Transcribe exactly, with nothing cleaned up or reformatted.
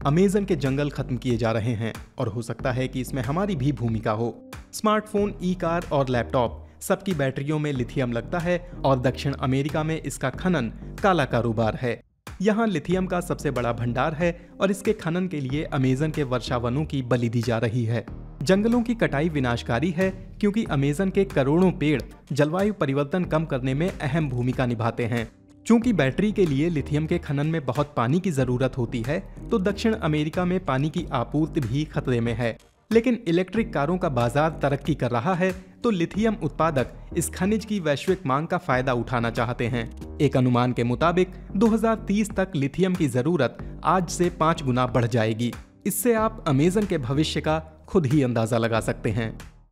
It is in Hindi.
अमेज़न के जंगल खत्म किए जा रहे हैं और हो सकता है कि इसमें हमारी भी भूमिका हो। स्मार्टफोन, ई कार और लैपटॉप सबकी बैटरियों में लिथियम लगता है और दक्षिण अमेरिका में इसका खनन काला कारोबार है। यहाँ लिथियम का सबसे बड़ा भंडार है और इसके खनन के लिए अमेज़न के वर्षावनों की बलि दी जा रही है। जंगलों की कटाई विनाशकारी है क्योंकि अमेज़न के करोड़ों पेड़ जलवायु परिवर्तन कम करने में अहम भूमिका निभाते हैं। चूंकि बैटरी के लिए लिथियम के खनन में बहुत पानी की जरूरत होती है, तो दक्षिण अमेरिका में पानी की आपूर्ति भी खतरे में है। लेकिन इलेक्ट्रिक कारों का बाजार तरक्की कर रहा है, तो लिथियम उत्पादक इस खनिज की वैश्विक मांग का फायदा उठाना चाहते हैं। एक अनुमान के मुताबिक दो हज़ार तीस तक लिथियम की जरूरत आज से पाँच गुना बढ़ जाएगी। इससे आप अमेज़न के भविष्य का खुद ही अंदाजा लगा सकते हैं।